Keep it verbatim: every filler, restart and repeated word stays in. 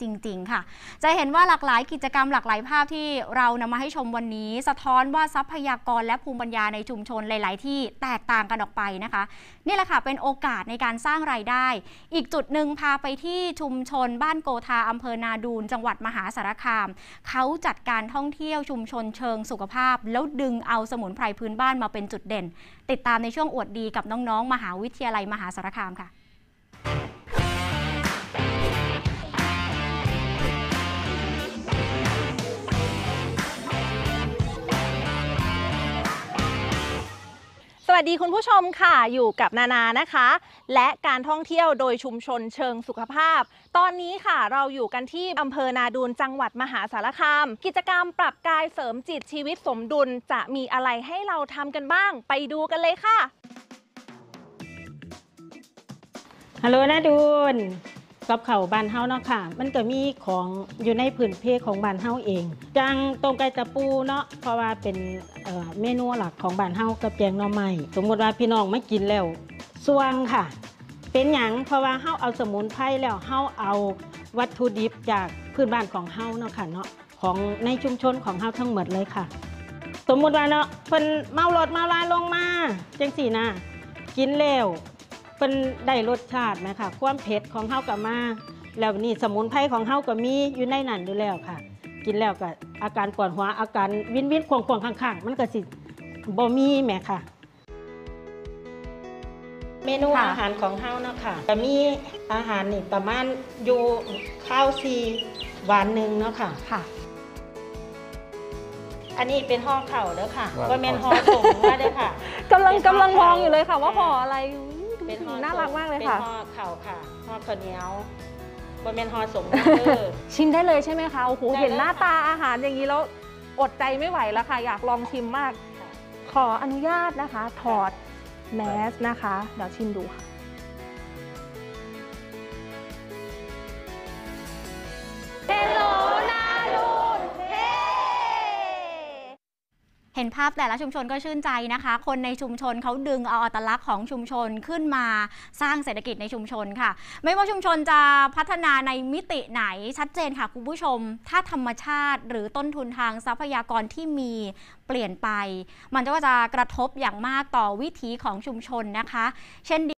จริงๆค่ะจะเห็นว่าหลากหลายกิจกรรมหลากหลายภาพที่เรานำมาให้ชมวันนี้สะท้อนว่าทรัพยากรและภูมิปัญญาในชุมชนหลายๆที่แตกต่างกันออกไปนะคะนี่แหละค่ะเป็นโอกาสในการสร้างรายได้อีกจุดหนึ่งพาไปที่ชุมชนบ้านโกธาอำเภอนาดูนจังหวัดมหาสารคามเขาจัดการท่องเที่ยวชุมชนเชิงสุขภาพแล้วดึงเอาสมุนไพรพื้นบ้านมาเป็นจุดเด่นติดตามในช่วงอวดดีกับน้องๆมหาวิทยาลัยมหาสารคามค่ะสวัสดีคุณผู้ชมค่ะอยู่กับนานานะคะและการท่องเที่ยวโดยชุมชนเชิงสุขภาพตอนนี้ค่ะเราอยู่กันที่อำเภอนาดูนจังหวัดมหาสารคามกิจกรรมปรับกายเสริมจิตชีวิตสมดุลจะมีอะไรให้เราทำกันบ้างไปดูกันเลยค่ะฮัลโหลนาดูนกับเขาบ้านเฮาเนาะค่ะมันก็มีของอยู่ในพื้นเพของบ้านเฮาเองจังต้มไก่ตะปูเนาะเพราะว่าเป็นเอ่อเมนูหลักของบ้านเฮากับแกงหน่อไม้สมมติว่าพี่น้องมากินแล้วสวงค่ะเป็นหยังเพราะว่าเฮาเอาสมุนไพรแล้วเฮาเอาวัตถุดิบจากพื้นบ้านของเฮาเนาะค่ะเนาะของในชุมชนของเฮาทั้งหมดเลยค่ะสมมุติว่าเนาะเพิ่นเมารถเมาลาลงมาจังซี่นะกินแล้วเป็นได้รสชาติไหมคะความเผ็ดของเฮากับมาแล้วนี่สมุนไพรของเฮาก็มีอยู่ในนั้นอยู่แล้วค่ะกินแล้วก็อาการปวดหัวอาการวินวินควงควงข้างๆมันก็สิบ่มีแหมค่ะเมนูอาหารของเฮาเนาะค่ะก็มีอาหารนี่ประมาณอยู่ข้าวซีหวานหนึ่งเนาะค่ะค่ะอันนี้เป็นห่อข้าวเด้อค่ะว่าแม่นห่อส่งมาเด้อค่ะกำลังกำลังมองอยู่เลยค่ะว่าห่ออะไรน่ารักมากเลยค่ะเป็นห่อข้าวค่ะห่อข้าวเหนียวบะเมนห่อสมเออชิมได้เลยใช่ไหมคะโอ้โหเห็นหน้าตาอาหารอย่างนี้แล้วอดใจไม่ไหวแล้วค่ะอยากลองชิมมากขออนุญาตนะคะถอดแมสนะคะเดี๋ยวชิมดูค่ะเห็นภาพแต่ละชุมชนก็ชื่นใจนะคะคนในชุมชนเขาดึงเอาอัตลักษณ์ของชุมชนขึ้นมาสร้างเศรษฐกิจในชุมชนค่ะไม่ว่าชุมชนจะพัฒนาในมิติไหนชัดเจนค่ะคุณผู้ชมถ้าธรรมชาติหรือต้นทุนทางทรัพยากรที่มีเปลี่ยนไปมันก็จะกระทบอย่างมากต่อวิถีของชุมชนนะคะเช่น